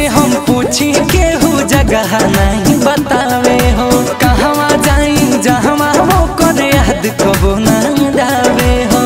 हम पूछी केहू जगह नहीं बतावे हो। कहवा जाई जहवा वो करे याद कबो नहीं जावे हो।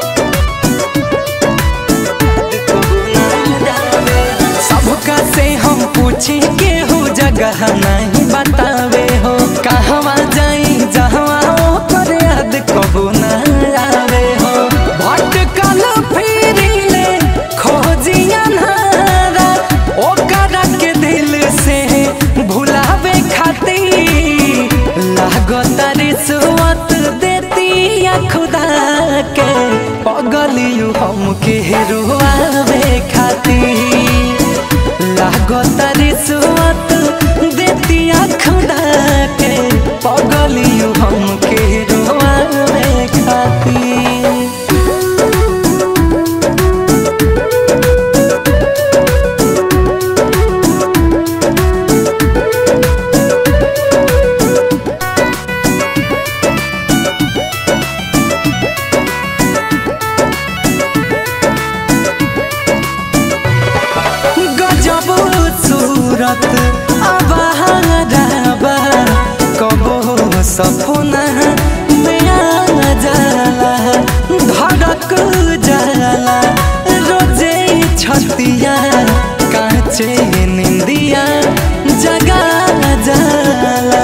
सबका से हम पूछी केहू जगह नहीं बतावे हो। कहवा जाई जहवा वो करे याद कबो नहीं आवे हो। भटकल फिरिले खोजिया नारा ओकरा के दिल से भुलावे खातिर लागता रिश्वत देती या खुदा के पगलियू हमके रुआवे खातिर लागता रिश्वत देती या खुदा के पगलियू हमके रुआवे खातिर। सूरत आवारा कबो सपना में आ जाला धड़क जाला रोजे छतिया काचे निंदिया जगा जाला।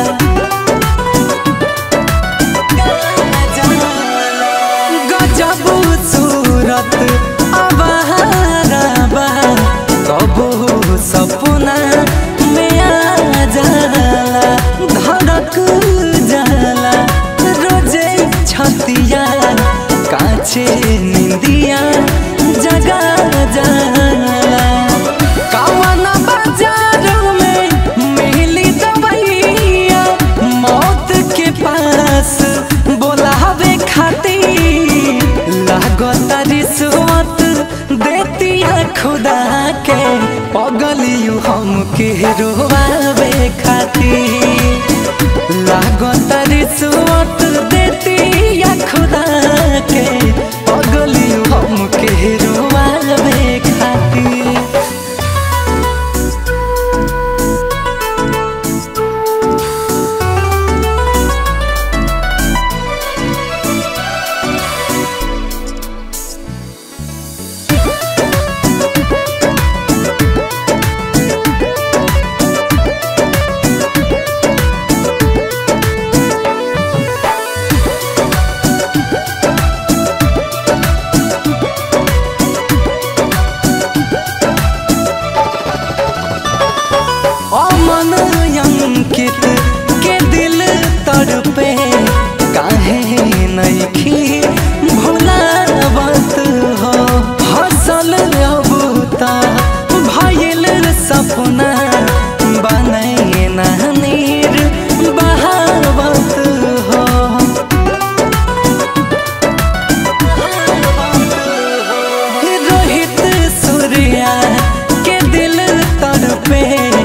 गजब सूरत आवारा कबो सपना में आ जाला धड़क जाला रोजे छतिया काचे निंदिया जगा जाला। कवना बाजार में मिली दवाइया मौत के पास बोलावे खातिर लागता रिश्वत देतिया खुदा के पगलियू हमके रुआवे खातिर लागता रिश्वत देतिया खुदा के पगलियू हमके रुआवे खातिर। अमन अंकित के दिल तड़पे काहे नइखी भुलावत हो। हसल अब ता भइल सपना बने ना नीर बहावत हो। रोहित सूर्या के दिल तड़पे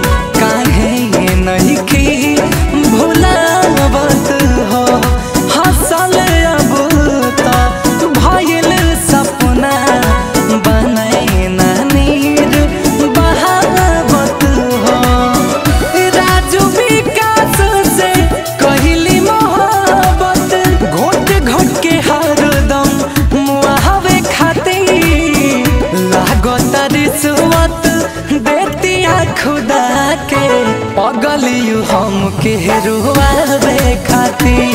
नइखी भुलावत हो। हसल अब ता भइल सपना बने ना नीर बहावत हो। राजू विकास से कहली मोहब्बत घोट घोट के हरदम मुआवे खातिर लागता रिश्वत देतिया खुदा के पगलियू हमके रुआवे खातिर।